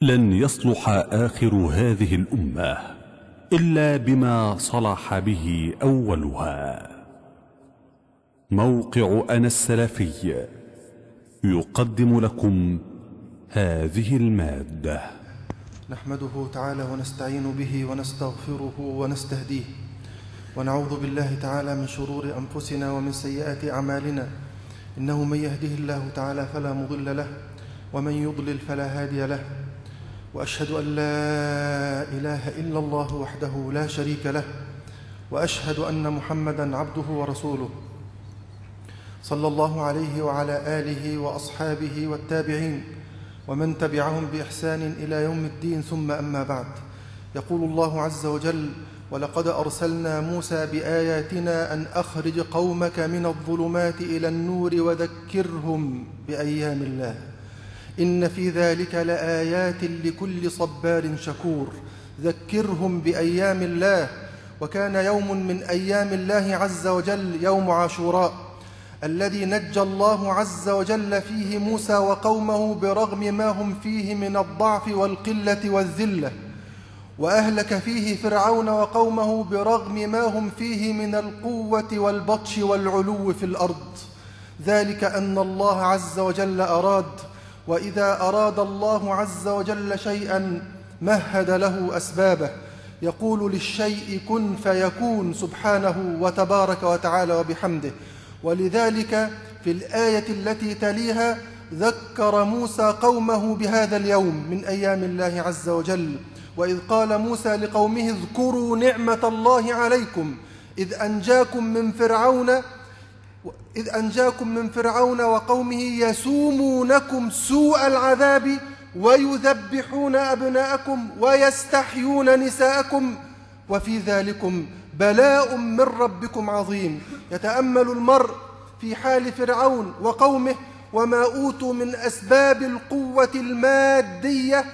لن يصلح آخر هذه الأمة إلا بما صلح به أولها. موقع أنا السلفي يقدم لكم هذه المادة. نحمده تعالى ونستعين به ونستغفره ونستهديه، ونعوذ بالله تعالى من شرور أنفسنا ومن سيئات أعمالنا. إنه من يهده الله تعالى فلا مضل له، ومن يضلل فلا هادي له. وأشهد أن لا إله إلا الله وحده لا شريك له، وأشهد أن محمدًا عبده ورسوله، صلى الله عليه وعلى آله وأصحابه والتابعين ومن تبعهم بإحسان إلى يوم الدين. ثم أما بعد، يقول الله عز وجل: ولقد أرسلنا موسى بآياتنا أن أخرج قومك من الظلمات إلى النور وذكرهم بأيام الله، إن في ذلك لآيات لكل صبار شكور. ذكرهم بأيام الله. وكان يوم من أيام الله عز وجل يوم عاشوراء، الذي نجى الله عز وجل فيه موسى وقومه برغم ما هم فيه من الضعف والقلة والذلة، وأهلك فيه فرعون وقومه برغم ما هم فيه من القوة والبطش والعلو في الأرض. ذلك أن الله عز وجل أراد، وإذا أراد الله عز وجل شيئا مهد له أسبابه. يقول للشيء كن فيكون سبحانه وتبارك وتعالى وبحمده. ولذلك في الآية التي تليها ذكر موسى قومه بهذا اليوم من أيام الله عز وجل، وإذ قال موسى لقومه: اذكروا نعمة الله عليكم إذ أنجاكم من فرعون وقومه يسومونكم سوء العذاب ويذبحون أبناءكم ويستحيون نساءكم وفي ذلكم بلاء من ربكم عظيم. يتأمل المرء في حال فرعون وقومه وما أوتوا من أسباب القوة المادية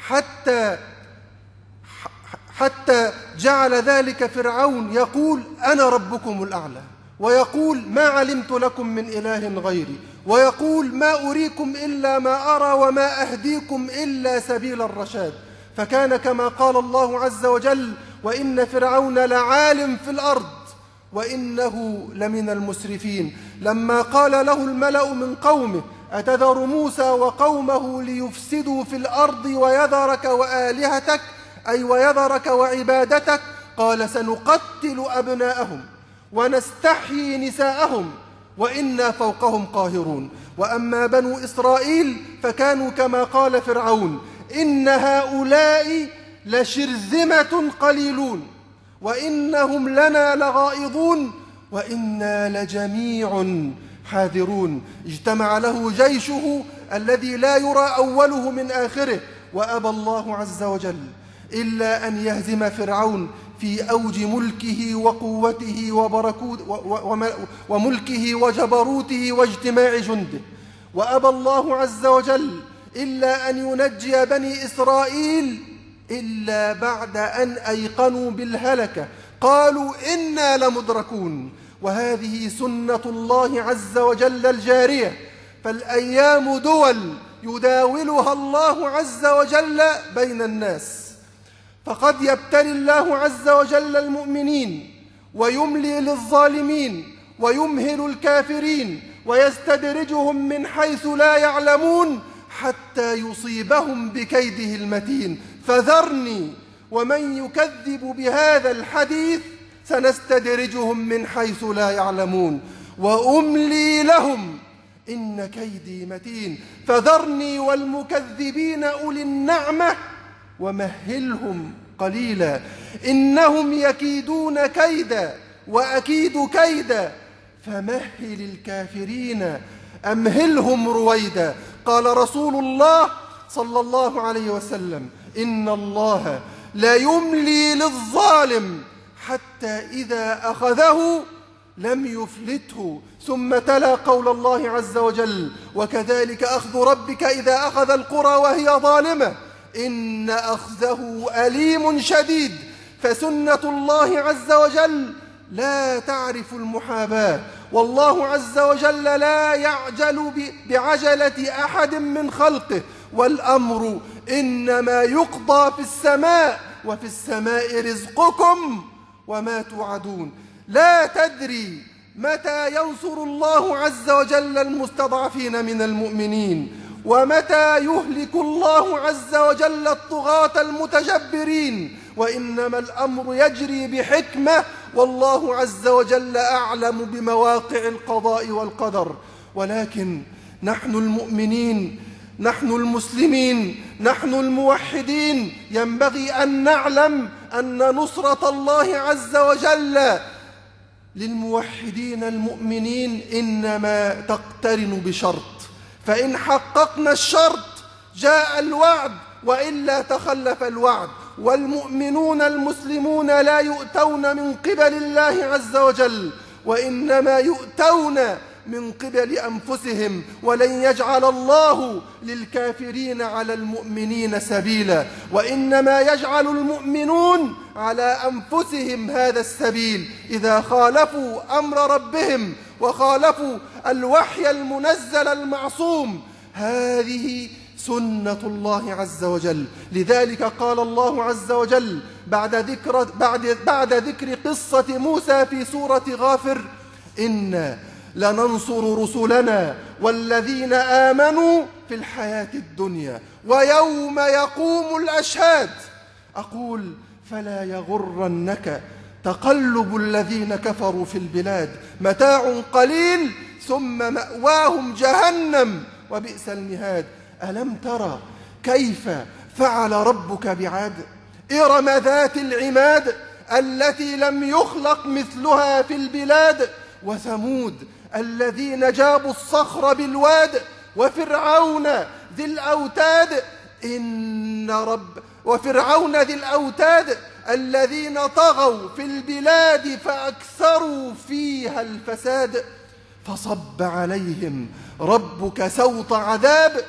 حتى جعل ذلك فرعون يقول: أنا ربكم الأعلى، ويقول: ما علمت لكم من إله غيري، ويقول: ما أريكم إلا ما أرى وما أهديكم إلا سبيل الرشاد. فكان كما قال الله عز وجل: وإن فرعون لعال في الأرض وإنه لمن المسرفين. لما قال له الملأ من قومه: أتذر موسى وقومه ليفسدوا في الأرض ويذرك وآلهتك، أي ويذرك وعبادتك، قال: سنقتل أبناءهم ونستحيي نساءهم وإنا فوقهم قاهرون. وأما بنو إسرائيل فكانوا كما قال فرعون: إن هؤلاء لشرذمة قليلون وإنهم لنا لغائظون وإنا لجميع حاذرون. اجتمع له جيشه الذي لا يرى أوله من آخره، وأبى الله عز وجل إلا أن يهزم فرعون في أوج ملكه وقوته وملكه وجبروته واجتماع جنده. وأبى الله عز وجل إلا أن ينجي بني إسرائيل إلا بعد أن أيقنوا بالهلكة، قالوا: إنا لمدركون. وهذه سنة الله عز وجل الجارية، فالأيام دول يداولها الله عز وجل بين الناس. فقد يبتلي الله عز وجل المؤمنين ويملي للظالمين ويمهل الكافرين ويستدرجهم من حيث لا يعلمون حتى يصيبهم بكيده المتين. فذرني ومن يكذب بهذا الحديث سنستدرجهم من حيث لا يعلمون وأملي لهم إن كيدي متين. فذرني والمكذبين أولي النعمة ومهلهم قليلا، إنهم يكيدون كيدا وأكيد كيدا فمهل الكافرين أمهلهم رويدا. قال رسول الله صلى الله عليه وسلم: إن الله لا يملي للظالم حتى إذا أخذه لم يفلته. ثم تلا قول الله عز وجل: وكذلك أخذ ربك إذا أخذ القرى وهي ظالمة إن أخذه أليم شديد. فسنة الله عز وجل لا تعرف المحاباة، والله عز وجل لا يعجل بعجلة أحد من خلقه، والأمر إنما يقضى في السماء، وفي السماء رزقكم وما توعدون. لا تدري متى ينصر الله عز وجل المستضعفين من المؤمنين، ومتى يهلك الله عز وجل الطغاة المتجبرين، وإنما الأمر يجري بحكمة، والله عز وجل أعلم بمواقع القضاء والقدر. ولكن نحن المؤمنين، نحن المسلمين، نحن الموحدين، ينبغي أن نعلم أن نصرة الله عز وجل للموحدين المؤمنين إنما تقترن بشرط، فإن حققنا الشرط جاء الوعد، وإلا تخلف الوعد. والمؤمنون المسلمون لا يؤتون من قبل الله عز وجل، وإنما يؤتون من قبل أنفسهم، ولن يجعل الله للكافرين على المؤمنين سبيلا، وإنما يجعل المؤمنون على أنفسهم هذا السبيل إذا خالفوا أمر ربهم وخالفوا الوحي المنزل المعصوم. هذه سنة الله عز وجل. لذلك قال الله عز وجل بعد ذكر قصة موسى في سورة غافر: إنا لننصر رسلنا والذين آمنوا في الحياة الدنيا ويوم يقوم الأشهاد. أقول: فلا يغرنك تقلب الذين كفروا في البلاد، متاع قليل ثم مأواهم جهنم وبئس المهاد. ألم ترى كيف فعل ربك بعاد؟ إرم ذات العماد التي لم يخلق مثلها في البلاد. وثمود الذين جابوا الصخر بالواد. وفرعون ذي الأوتاد وفرعون ذي الأوتاد الذين طغوا في البلاد فأكثروا فيها الفساد. فصب عليهم ربك سوط عذاب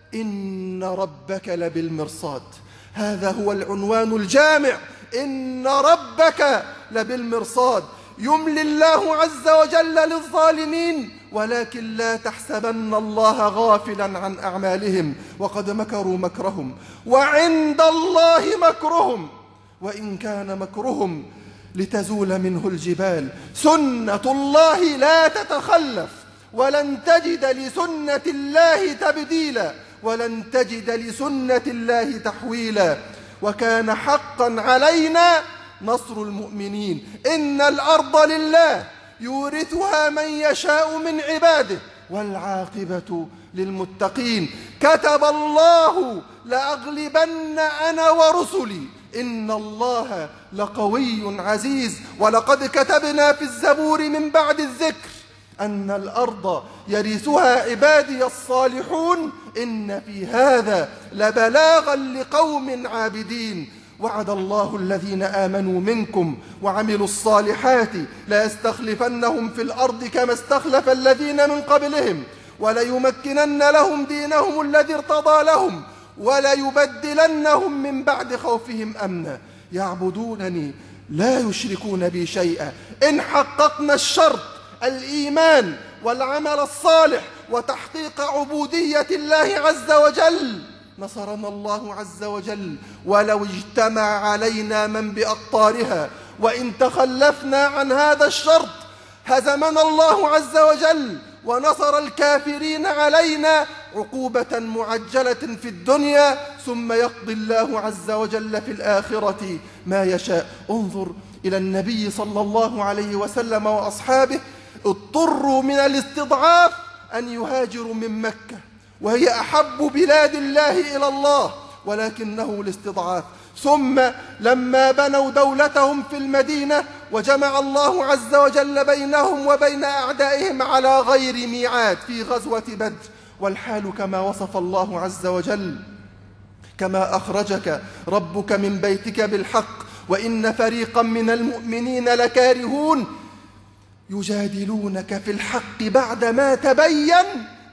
إن ربك لبالمرصاد. هذا هو العنوان الجامع: إن ربك لبالمرصاد. يملي الله عز وجل للظالمين، ولكن لا تحسبن الله غافلا عن أعمالهم، وقد مكروا مكرهم وعند الله مكرهم وإن كان مكرهم لتزول منه الجبال. سنة الله لا تتخلف، ولن تجد لسنة الله تبديلا، ولن تجد لسنة الله تحويلا. وكان حقا علينا نصر المؤمنين. إن الأرض لله يورثها من يشاء من عباده والعاقبة للمتقين. كتب الله لأغلبن أنا ورسلي إن الله لقوي عزيز. ولقد كتبنا في الزبور من بعد الذكر أن الأرض يرثها عبادي الصالحون إن في هذا لبلاغا لقوم عابدين. وعد الله الذين آمنوا منكم وعملوا الصالحات ليستخلفنهم في الأرض كما استخلف الذين من قبلهم وليمكنن لهم دينهم الذي ارتضى لهم وليبدلنهم من بعد خوفهم أمنا يعبدونني لا يشركون بي شيئا. إن حققنا الشرط الإيمان والعمل الصالح وتحقيق عبودية الله عز وجل نصرنا الله عز وجل ولو اجتمع علينا من بأقطارها. وإن تخلفنا عن هذا الشرط هزمنا الله عز وجل ونصر الكافرين علينا عقوبة معجلة في الدنيا، ثم يقضي الله عز وجل في الآخرة ما يشاء. انظر إلى النبي صلى الله عليه وسلم وأصحابه، اضطروا من الاستضعاف أن يهاجروا من مكة وهي أحب بلاد الله إلى الله، ولكنه الاستضعاف. ثم لما بنوا دولتهم في المدينة وجمع الله عز وجل بينهم وبين أعدائهم على غير ميعاد في غزوة بدر، والحال كما وصف الله عز وجل: كما أخرجك ربك من بيتك بالحق وإن فريقا من المؤمنين لكارهون يجادلونك في الحق بعدما تبين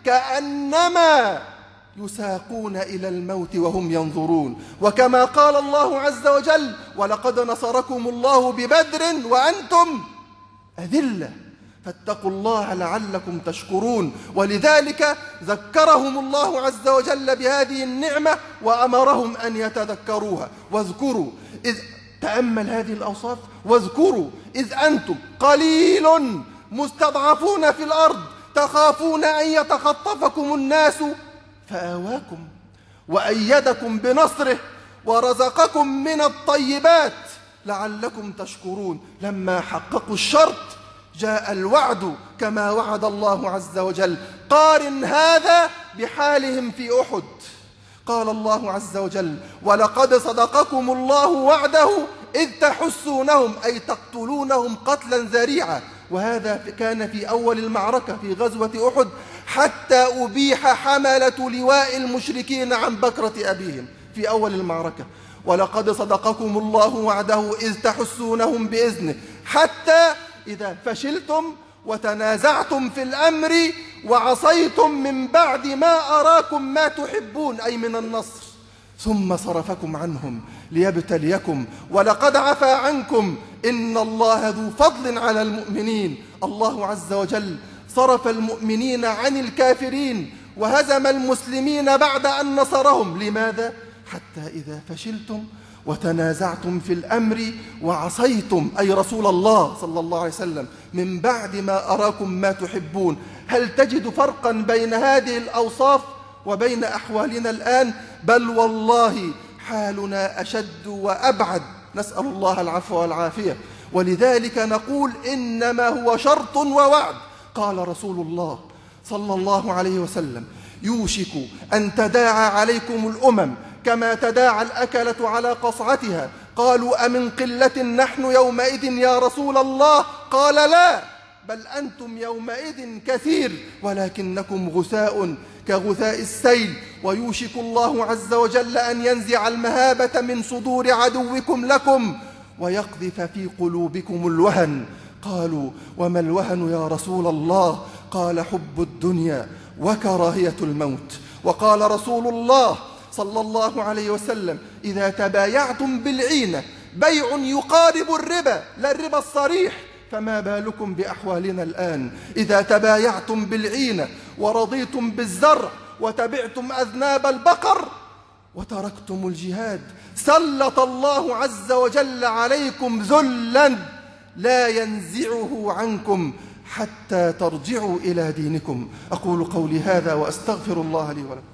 كأنما يساقون إلى الموت وهم ينظرون. وكما قال الله عز وجل: ولقد نصركم الله ببدر وأنتم أذلة فاتقوا الله لعلكم تشكرون. ولذلك ذكرهم الله عز وجل بهذه النعمة وأمرهم أن يتذكروها. واذكروا إذ تأمل هذه الأوصاف، واذكروا إذ أنتم قليل مستضعفون في الأرض تخافون أن يتخطفكم الناس فآواكم وأيدكم بنصره ورزقكم من الطيبات لعلكم تشكرون. لما حققوا الشرط جاء الوعد كما وعد الله عز وجل. قارن هذا بحالهم في أحد. قال الله عز وجل: ولقد صدقكم الله وعده إذ تحسونهم، أي تقتلونهم قتلا ذريعا. وهذا كان في أول المعركة في غزوة أحد، حتى أبيح حملة لواء المشركين عن بكرة أبيهم في أول المعركة. ولقد صدقكم الله وعده إذ تحسونهم بإذنه حتى إذا فشلتم وتنازعتم في الأمر وعصيتم من بعد ما أراكم ما تحبون، أي من النصر، ثم صرفكم عنهم ليبتليكم ولقد عفا عنكم إن الله ذو فضل على المؤمنين. الله عز وجل صرف المؤمنين عن الكافرين وهزم المسلمين بعد أن نصرهم. لماذا؟ حتى إذا فشلتم وتنازعتم في الأمر وعصيتم، أي رسول الله صلى الله عليه وسلم، من بعد ما أراكم ما تحبون. هل تجد فرقا بين هذه الأوصاف وبين أحوالنا الآن؟ بل والله حالنا أشد وأبعد، نسأل الله العفو والعافية. ولذلك نقول إنما هو شرط ووعد. قال رسول الله صلى الله عليه وسلم: يوشك أن تداعى عليكم الأمم كما تداعى الأكلة على قصعتها. قالوا: أمن قلة نحن يومئذ يا رسول الله؟ قال: لا، بل أنتم يومئذ كثير ولكنكم غثاء كغثاء السيل. ويوشك الله عز وجل أن ينزع المهابة من صدور عدوكم لكم ويقذف في قلوبكم الوهن. قالوا: وما الوهن يا رسول الله؟ قال: حب الدنيا وكراهية الموت. وقال رسول الله صلى الله عليه وسلم: إذا تبايعتم بالعينة بيع يقارب الربا، لا الربا الصريح، فما بالكم بأحوالنا الآن؟ إذا تبايعتم بالعينة ورضيتم بالزرع وتبعتم أذناب البقر وتركتم الجهاد، سلط الله عز وجل عليكم ذلا لا ينزعه عنكم حتى ترجعوا إلى دينكم. أقول قولي هذا وأستغفر الله لي ولكم.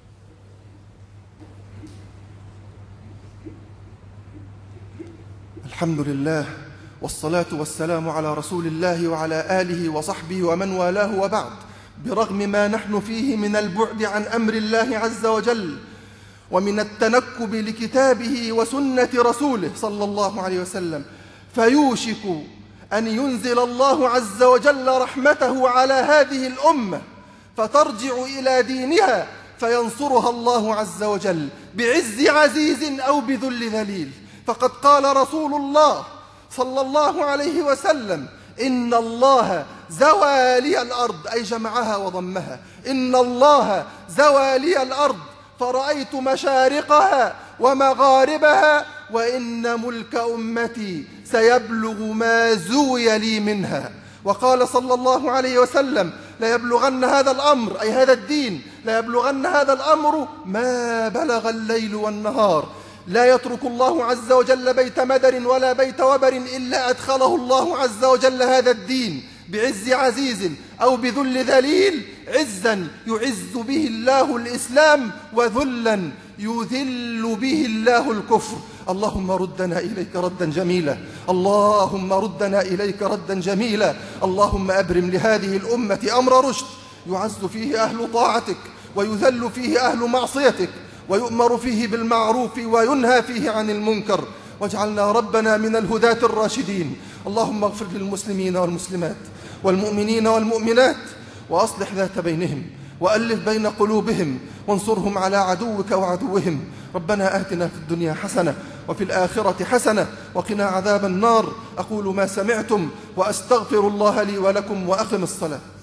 الحمد لله والصلاة والسلام على رسول الله وعلى آله وصحبه ومن والاه، وبعد. برغم ما نحن فيه من البعد عن أمر الله عز وجل ومن التنكب لكتابه وسنة رسوله صلى الله عليه وسلم، فيوشك أن ينزل الله عز وجل رحمته على هذه الأمة فترجع إلى دينها فينصرها الله عز وجل بعز عزيز أو بذل ذليل. فقد قال رسول الله صلى الله عليه وسلم: إن الله زوى لي الأرض، أي جمعها وضمها، إن الله زوى لي الأرض فرأيت مشارقها ومغاربها وإن ملك أمتي سيبلغ ما زوي لي منها. وقال صلى الله عليه وسلم: لا يبلغن هذا الأمر، أي هذا الدين، لا يبلغن هذا الأمر ما بلغ الليل والنهار. لا يترك الله عز وجل بيت مدر ولا بيت وبر إلا أدخله الله عز وجل هذا الدين بعز عزيز أو بذل ذليل. عزا يعز به الله الإسلام، وذلا يذل به الله الكفر. اللهم ردنا إليك ردا جميلا، اللهم ردنا إليك ردا جميلا. اللهم أبرم لهذه الأمة أمر رشد يعز فيه أهل طاعتك ويذل فيه أهل معصيتك ويؤمر فيه بالمعروف وينهى فيه عن المنكر، واجعلنا ربنا من الهداة الراشدين. اللهم اغفر للمسلمين والمسلمات والمؤمنين والمؤمنات وأصلح ذات بينهم وألف بين قلوبهم وانصرهم على عدوك وعدوهم. ربنا آتنا في الدنيا حسنة وفي الآخرة حسنة وقنا عذاب النار. أقول ما سمعتم وأستغفر الله لي ولكم وأقم الصلاة.